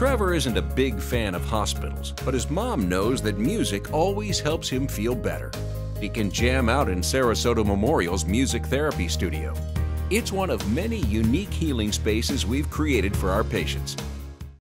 Trevor isn't a big fan of hospitals, but his mom knows that music always helps him feel better. He can jam out in Sarasota Memorial's music therapy studio. It's one of many unique healing spaces we've created for our patients.